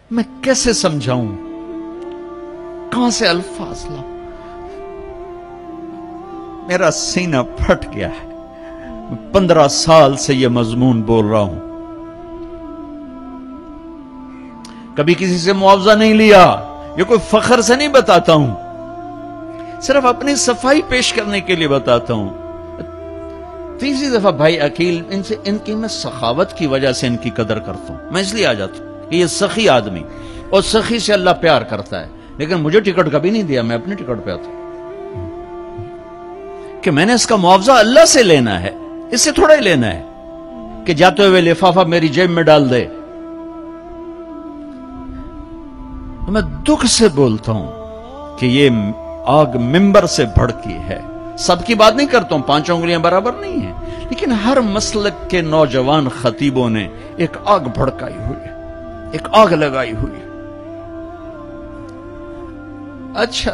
میں کیسے سمجھاؤں؟ کہاں سے الفاظ لاؤں؟ میرا سینہ پھٹ گیا ہے. میں 15 سال سے یہ مضمون بول رہا ہوں. کبھی کسی سے معاوضہ نہیں لیا. یہ کوئی فخر سے نہیں بتاتا ہوں، صرف اپنی صفائی پیش کرنے کے لیے بتاتا ہوں. تیسری دفعہ بھائی عقیل ان کی میں سخاوت کی وجہ سے ان کی قدر کرتا ہوں. میں اس لیے آ جاتا ہوں کہ یہ سخی آدمی، اور سخی سے اللہ پیار کرتا ہے. لیکن مجھے ٹکٹ کبھی نہیں دیا، میں اپنے ٹکٹ پہ آتا ہوں کہ میں نے اس کا معاوضہ اللہ سے لینا ہے، اس سے تھوڑا ہی لینا ہے کہ جاتے ہوئے لفافہ میری جیب میں ڈال دے. میں دکھ سے بولتا ہوں کہ یہ آگ منبر سے بھڑکی ہے. سب کی بات نہیں کرتا ہوں، 5 انگلیاں برابر نہیں ہیں، لیکن ہر مسلک کے نوجوان خطیبوں نے ایک آگ بھڑکائی ہوئی ہے، ایک آگ لگائی ہوئی ہے. اچھا،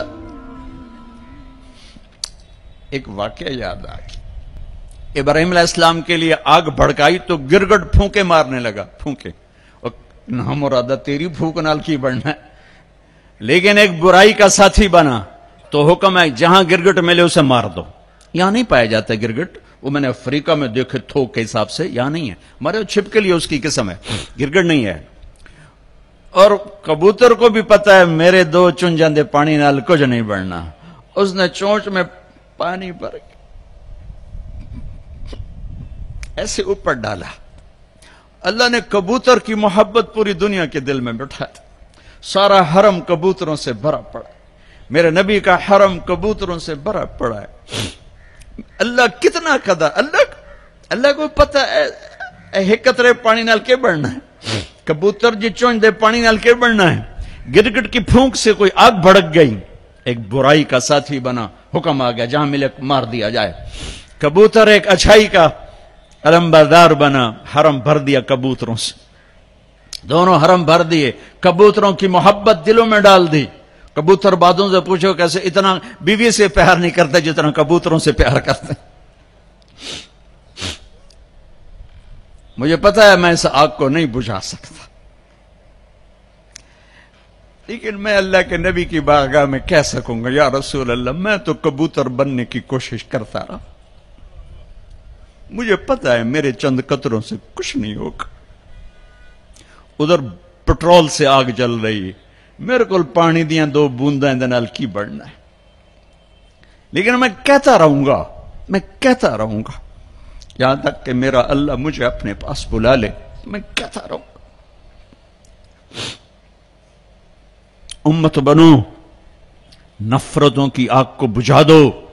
ایک واقعہ یاد آ گیا. ابراہیم علیہ السلام کے لیے آگ بھڑکائی تو گرگٹ پھونکے مارنے لگا. پھونکے نہ مرادہ تیری پھونک نال کی بڑھنا ہے، لیکن ایک برائی کا ساتھی بنا تو حکم ہے جہاں گرگٹ ملے اسے مار دو. یہاں نہیں پایا جاتا گرگٹ، وہ میں نے افریقہ میں دیکھے تھوک کے حساب سے، یہاں نہیں ہے. مارے چھپ کے لیے اس کی قسم ہے، گرگٹ نہیں ہے. اور کبوتر کو بھی پتا ہے میرے 2 چن جاندے پانی نال کچھ نہیں بڑھنا. اس نے چونچ میں پانی بھر ایسے اوپر ڈالا. اللہ نے کبوتر کی محبت پوری دنیا کے دل میں بٹھا دی. سارا حرم کبوتروں سے بھرا پڑا. میرے نبی کا حرم کبوتروں سے بھرا پڑا ہے. اللہ کتنا قدر، اللہ کو پتہ ہے ایک قطرے پانی نال کے بڑھنا ہے. کبوتر جی چونچ دے پانی نال کے بڑھنا ہے. گرگٹ کی پھونک سے کوئی آگ بھڑک گئی، ایک برائی کا ساتھی بنا، حکم آ گیا جہاں ملے مار دیا جائے. کبوتر ایک اچھائی کا علمبردار بنا، حرم بھر دیا کبوتروں سے. دونوں حرم بھر دیے، کبوتروں کی محبت دلوں میں ڈال دی. کبوتر بادوں سے پوچھو کیسے اتنا بیوی سے پیار نہیں کرتے جتنا کبوتروں سے پیار کرتے. مجھے پتا ہے میں اس آگ کو نہیں بجھا سکتا، لیکن میں اللہ کے نبی کی بارگاہ میں کہہ سکوں گا یا رسول اللہ میں تو کبوتر بننے کی کوشش کرتا رہا، مجھے پتا ہے میرے چند قطروں سے کچھ نہیں ہوگا. ادھر پٹرول سے آگ جل رہی ہے، میرے کو پانی دیا 2 بونداں نال کی بڑھنا ہے. لیکن میں کہتا رہوں گا یہاں تک کہ میرا اللہ مجھے اپنے پاس بلا لے. میں کہتا رہوں گا امت بنو، نفرتوں کی آگ کو بجھا دو.